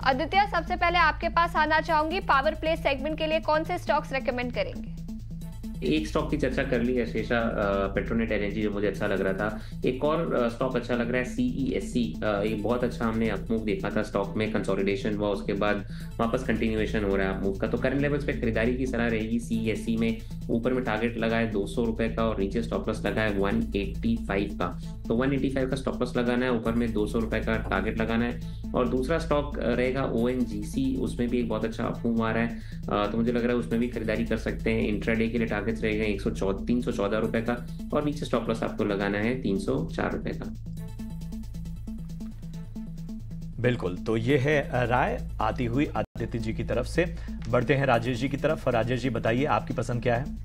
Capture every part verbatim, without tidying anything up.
आदित्य, सबसे पहले आपके पास आना चाहूंगी, पावर प्ले सेगमेंट के लिए कौन से स्टॉक्स रेकमेंड करेंगे? एक स्टॉक की चर्चा कर ली है, शेषा पेट्रोनेट एनर्जी, जो मुझे अच्छा लग रहा था। एक और स्टॉक अच्छा लग रहा है, सीईएससी। एक बहुत अच्छा हमने अपमूव देखा था स्टॉक में, कंसोलिडेशन हुआ, उसके बाद वापस कंटिन्यूएशन हो रहा है अपमूव का। तो करंट लेवल्स पे खरीदारी की सलाह रहेगी सीईएससी में। ऊपर में टारगेट लगा है दो सौ रुपए का और नीचे स्टॉप लॉस लगा है एक सौ पचासी का। तो एक सौ पचासी का स्टॉप लॉस लगाना है, ऊपर में दो सौ रुपए का टारगेट लगाना है। और दूसरा स्टॉक रहेगा ओएनजीसी, उसमें भी एक बहुत अच्छा अपमूव आ रहा है, तो मुझे लग रहा है उसमें भी खरीदारी कर सकते हैं। इंट्राडे के लिए टारगेट रहेगा एक सौ चौदह तीन सौ चौदह रुपए का और नीचे स्टॉप लॉस आपको लगाना है तीन सौ चार रुपए का। बिल्कुल, तो ये है राय आती हुई आदित्य जी की तरफ से। बढ़ते हैं राजेश जी की तरफ। राजेश जी बताइए, आपकी पसंद क्या है?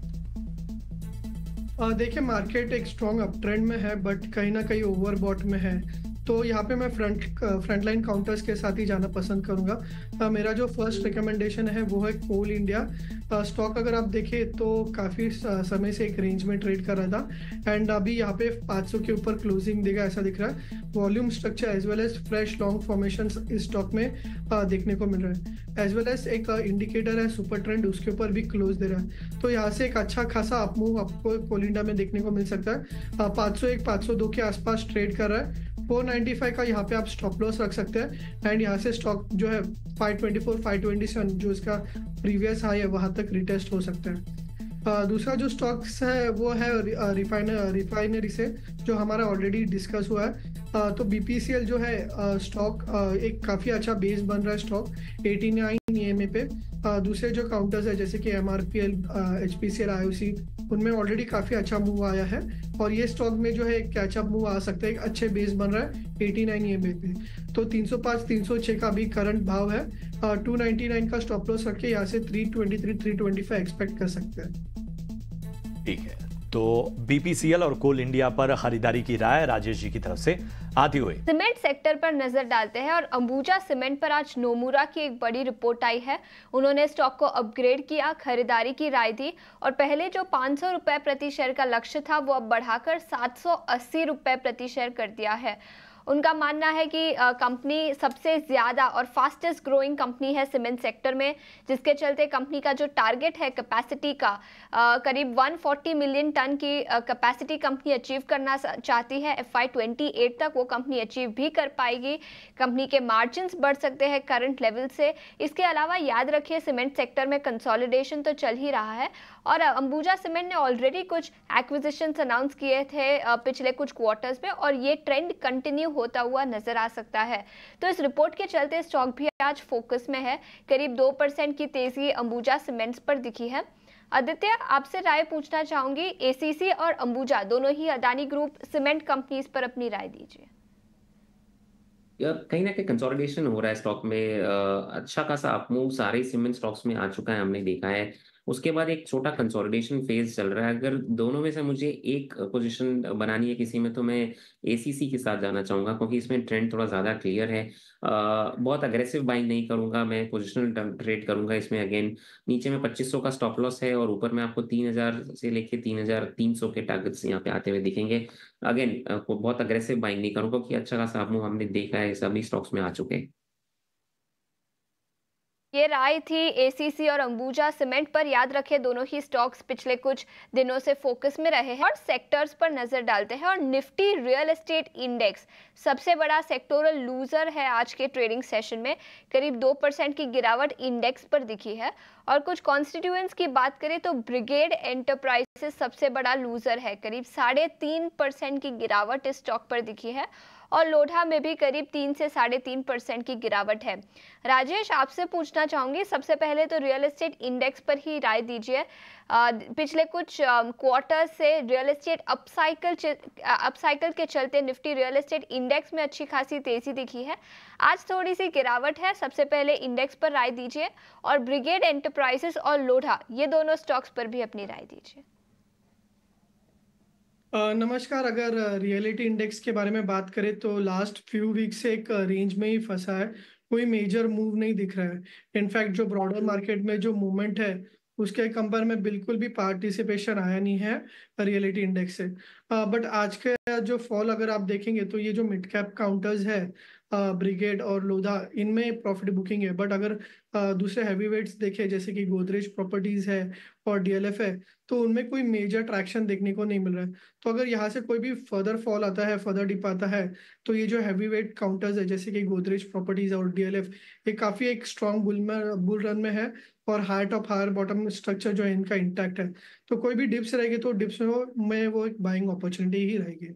देखिए, मार्केट एक स्ट्रॉन्ग अप ट्रेंड में है, बट कहीं ना कहीं ओवरबॉट में है। तो यहाँ पे मैं फ्रंट फ्रंट लाइन काउंटर्स के साथ ही जाना पसंद करूँगा। मेरा जो फर्स्ट रिकमेंडेशन है वो है कोल इंडिया। स्टॉक अगर आप देखें तो काफ़ी समय से एक रेंज में ट्रेड कर रहा था एंड अभी यहाँ पे पाँच सौ के ऊपर क्लोजिंग देगा ऐसा दिख रहा है। Volume structure as well as fresh long formation इस स्टॉक में आ, देखने को मिल रहा है। एज वेल एज एक इंडिकेटर है सुपर ट्रेंड, उसके ऊपर भी क्लोज दे रहा है। तो यहाँ से एक अच्छा खासा अपमूव आपको कोल इंडिया में देखने को मिल सकता है। पाँच सौ एक पाँच सौ दो के आसपास ट्रेड कर रहा है। चार सौ पचानवे का यहाँ पे आप स्टॉप लॉस रख सकते हैं एंड यहाँ से स्टॉक जो है पाँच सौ चौबीस पाँच सौ सत्ताईस जो इसका प्रीवियस हाई है वहाँ तक रिटेस्ट हो सकता है। Uh, दूसरा जो स्टॉक्स है वो है रिफाइन रिफाइनरी से, जो हमारा ऑलरेडी डिस्कस हुआ है। uh, तो बीपीसीएल जो है स्टॉक uh, uh, एक काफ़ी अच्छा बेस बन रहा है स्टॉक नवासी ईएमए पे। uh, दूसरे जो काउंटर्स है जैसे कि एमआरपीएल, एचपीसीएल, आईओसी, उनमें ऑलरेडी काफ़ी अच्छा मूव आया है और ये स्टॉक में जो है कैचअप मूव आ सकता है। एक अच्छे बेस बन रहा है नवासी ईएमए पे। तो तीन सौ पाँच तीन सौ छह का भी करंट भाव है। uh, दो सौ निन्यानवे का स्टॉप लॉस रख के यहाँ से तीन सौ तेईस तीन सौ पच्चीस एक्सपेक्ट कर सकते हैं। ठीक है, तो बीपीसीएल और कोल इंडिया पर खरीदारी की राय राजेश जी की तरफ से आती हुई। सीमेंट सेक्टर पर नजर डालते हैं और अंबुजा सीमेंट पर आज नोमुरा की एक बड़ी रिपोर्ट आई है। उन्होंने स्टॉक को अपग्रेड किया, खरीदारी की राय दी और पहले जो पाँच सौ रुपए प्रति शेयर का लक्ष्य था वो अब बढ़ाकर सात सौ अस्सी रुपए प्रति शेयर कर दिया है। उनका मानना है कि कंपनी सबसे ज़्यादा और फास्टेस्ट ग्रोइंग कंपनी है सीमेंट सेक्टर में, जिसके चलते कंपनी का जो टारगेट है कैपेसिटी का, आ, करीब एक सौ चालीस मिलियन टन की कैपेसिटी कंपनी अचीव करना चाहती है। एफ आई ट्वेंटी एट तक वो कंपनी अचीव भी कर पाएगी। कंपनी के मार्जिन्स बढ़ सकते हैं करंट लेवल से। इसके अलावा याद रखिए सीमेंट सेक्टर में कंसोलिडेशन तो चल ही रहा है और अंबुजा सीमेंट ने ऑलरेडी कुछ एक्विजिशंस अनाउंस किए थे पिछले कुछ क्वार्टर्स में और ये ट्रेंड कंटिन्यू होता हुआ नजर आ सकता है। तो इस रिपोर्ट के चलते स्टॉक भी आज फोकस में है। करीब दो परसेंट की तेजी अंबुजा सीमेंट्स पर दिखी है। आदित्य, आपसे राय पूछना चाहूंगी, एसीसी और अंबुजा दोनों ही अदानी ग्रुप सीमेंट कंपनीज पर अपनी राय दीजिए। कहीं ना कहीं कंसोलिडेशन हो रहा है स्टॉक में, अच्छा खासा अपमूव सारे सीमेंट स्टॉक्स में आ चुका है, हमने देखा है। उसके बाद एक छोटा कंसोलिडेशन फेज चल रहा है। अगर दोनों में से मुझे एक पोजीशन बनानी है किसी में, तो मैं एसीसी के साथ जाना चाहूंगा, क्योंकि इसमें ट्रेंड थोड़ा ज्यादा क्लियर है। आ, बहुत अग्रेसिव बाइंग नहीं करूंगा, मैं पोजिशनल ट्रेड करूंगा इसमें। अगेन नीचे में पच्चीस सौ का स्टॉप लॉस है और ऊपर में आपको तीन हजार से लेके तीन हजार तीन सौ के टारगेट्स यहाँ पे आते हुए दिखेंगे। अगेन बहुत अग्रेसिव बाइंग नहीं करूंगा, क्योंकि अच्छा खासा अपमूव हमने देखा है, सभी स्टॉक्स में आ चुके हैं। ये राय थी एसीसी और अंबुजा सीमेंट पर। याद रखें दोनों ही स्टॉक्स पिछले कुछ दिनों से फोकस में रहे हैं। और सेक्टर्स पर नजर डालते हैं और निफ्टी रियल एस्टेट इंडेक्स सबसे बड़ा सेक्टोरल लूजर है आज के ट्रेडिंग सेशन में। करीब दो परसेंट की गिरावट इंडेक्स पर दिखी है। और कुछ कॉन्स्टिट्यूएंट्स की बात करें तो ब्रिगेड एंटरप्राइजेस सबसे बड़ा लूजर है, करीब साढ़े तीन परसेंट की गिरावट इस स्टॉक पर दिखी है। और लोढ़ा में भी करीब तीन से साढ़े तीन परसेंट की गिरावट है। राजेश, आपसे पूछना चाहूंगी, सबसे पहले तो रियल एस्टेट इंडेक्स पर ही राय दीजिए। पिछले कुछ क्वार्टर से रियल एस्टेट अपसाइकिल अपसाइकिल के चलते निफ्टी रियल एस्टेट इंडेक्स में अच्छी खासी तेजी दिखी है। आज थोड़ी सी गिरावट है। सबसे पहले इंडेक्स पर राय दीजिए और ब्रिगेड एंटरप्राइजेस और लोढ़ा, ये दोनों स्टॉक्स पर भी अपनी राय दीजिए। Uh, नमस्कार। अगर रियलिटी इंडेक्स के बारे में बात करें तो लास्ट फ्यू वीक से एक रेंज में ही फंसा है, कोई मेजर मूव नहीं दिख रहा है। इनफैक्ट जो ब्रॉडर मार्केट में जो मूवमेंट है उसके कंपेयर में बिल्कुल भी पार्टिसिपेशन आया नहीं है। रियलिटी इंडेक्स से। बट आज का जो फॉल अगर आप देखेंगे तो ये जो मिड कैप काउंटर्स है, ब्रिगेड और लोधा, इनमें प्रॉफिट बुकिंग है। बट अगर uh, दूसरे हैवी वेट्स देखे जैसे कि गोदरेज प्रॉपर्टीज है और डीएलएफ है, तो उनमें कोई मेजर ट्रैक्शन देखने को नहीं मिल रहा है। तो अगर यहाँ से कोई भी फर्दर फॉल आता है, फर्दर डिप आता है, तो ये जो हैवी वेट काउंटर्स है जैसे कि गोदरेज प्रॉपर्टीज और डीएलएफ, ये काफी एक स्ट्रॉन्ग बुल में बुल रन में है और higher top higher bottom structure जो है इनका इंटैक्ट है। तो कोई भी डिप्स रहेगी तो डिप्स में वो में वो एक बाइंग अपॉर्चुनिटी ही रहेगी।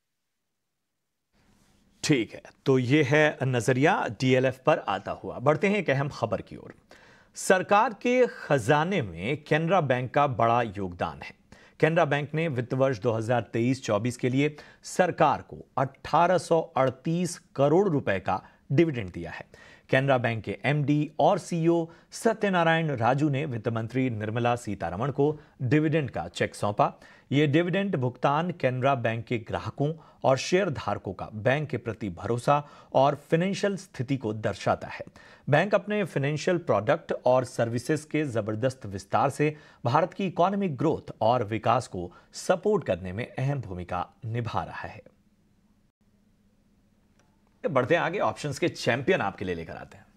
ठीक है, तो ये है नजरिया डीएलएफ पर आता हुआ। बढ़ते हैं एक अहम खबर की ओर। सरकार के खजाने में कैनरा बैंक का बड़ा योगदान है। कैनरा बैंक ने वित्त वर्ष दो हज़ार तेईस चौबीस के लिए सरकार को अठारह सौ अड़तीस करोड़ रुपए का डिविडेंड दिया है। कैनरा बैंक के एमडी और सीईओ सत्यनारायण राजू ने वित्त मंत्री निर्मला सीतारमण को डिविडेंड का चेक सौंपा। ये डिविडेंड भुगतान कैनरा बैंक के ग्राहकों और शेयर धारकों का बैंक के प्रति भरोसा और फाइनेंशियल स्थिति को दर्शाता है। बैंक अपने फाइनेंशियल प्रोडक्ट और सर्विसेज के जबरदस्त विस्तार से भारत की इकोनॉमिक ग्रोथ और विकास को सपोर्ट करने में अहम भूमिका निभा रहा है। बढ़ते हैं आगे, ऑप्शंस के चैंपियन आपके लिए लेकर आते हैं।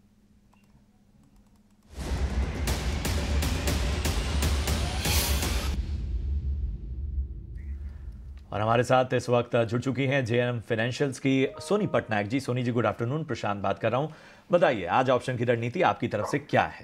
और हमारे साथ इस वक्त जुड़ चुकी हैं जेएम फाइनेंशियल्स की सोनी पटनायक जी। सोनी जी गुड आफ्टरनून, प्रशांत बात कर रहा हूं। बताइए आज ऑप्शन की रणनीति आपकी तरफ से क्या है?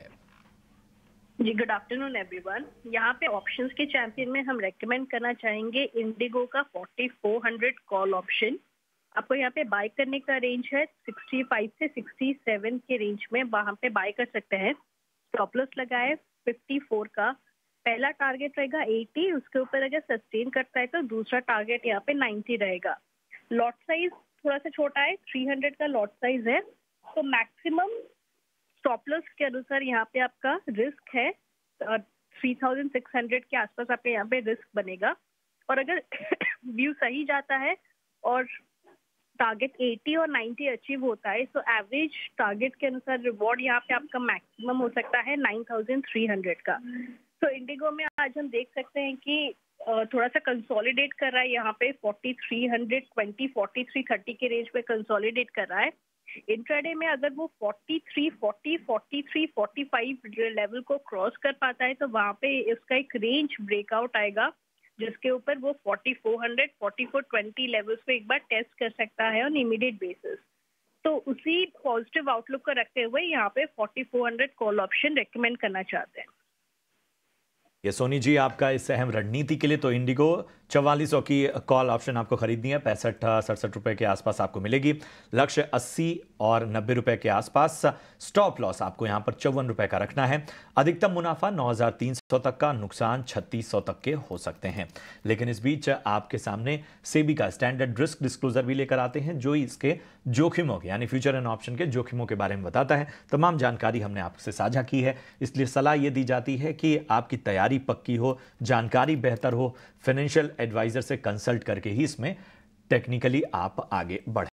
जी गुड आफ्टरनून एवरीवन। यहाँ पे ऑप्शंस के चैंपियन में हम रेकमेंड करना चाहेंगे इंडिगो का forty four hundred call option. आपको यहाँ पे बाय करने का रेंज है सिक्सटी फाइव से सिक्सटी सेवन के रेंज में, वहां पे बाय कर सकते हैं। स्टॉप लॉस लगाए फिफ्टी फोर का, पहला टारगेट रहेगा अस्सी, उसके ऊपर अगर सस्टेन करता है तो दूसरा टारगेट यहाँ पे नाइंटी रहेगा। लॉट साइज थोड़ा सा छोटा है, थ्री हंड्रेड का लॉट साइज है, तो मैक्सिमम स्टॉप लॉस के अनुसार यहाँ पे आपका रिस्क है थ्री थाउजेंड सिक्स हंड्रेड के आसपास आपके यहाँ पे रिस्क बनेगा। और अगर व्यू सही जाता है और टारगेट अस्सी और नाइंटी अचीव होता है तो एवरेज टारगेट के अनुसार रिवॉर्ड यहाँ पे आपका मैक्सिमम हो सकता है नाइन थाउजेंड थ्री हंड्रेड का। तो इंडिगो में आज हम देख सकते हैं कि थोड़ा सा कंसोलिडेट कर रहा है, यहाँ पे forty three hundred twenty forty three thirty के रेंज पे कंसोलिडेट कर रहा है। इंट्राडे में अगर वो forty three forty forty three forty five level को क्रॉस कर पाता है तो वहाँ पे इसका एक रेंज ब्रेकआउट आएगा जिसके ऊपर वो forty four hundred forty four twenty levels पे एक बार टेस्ट कर सकता है ऑन इमीडिएट बेसिस। तो उसी पॉजिटिव आउटलुक को रखते हुए यहाँ पे forty four hundred call option recommend करना चाहते हैं। ये सोनी जी आपका इस अहम रणनीति के लिए तो इंडिगो चवालीस सौ की कॉल ऑप्शन आपको खरीदनी है, पैंसठ सड़सठ रुपए के आसपास आपको मिलेगी। लक्ष्य अस्सी और नब्बे रुपए के आसपास। स्टॉप लॉस आपको यहां पर चौवन रुपए का रखना है। अधिकतम मुनाफा नौ हज़ार तीन सौ तक का, नुकसान छत्तीस सौ तक के हो सकते हैं। लेकिन इस बीच आपके सामने सेबी का स्टैंडर्ड रिस्क डिस्क्लोजर भी लेकर आते हैं जो इसके जोखिमों के यानी फ्यूचर एंड ऑप्शन के जोखिमों के बारे में बताता है। तमाम जानकारी हमने आपसे साझा की है, इसलिए सलाह यह दी जाती है कि आपकी तैयारी पक्की हो, जानकारी बेहतर हो, फाइनेंशियल एडवाइजर से कंसल्ट करके ही इसमें टेक्निकली आप आगे बढ़ें।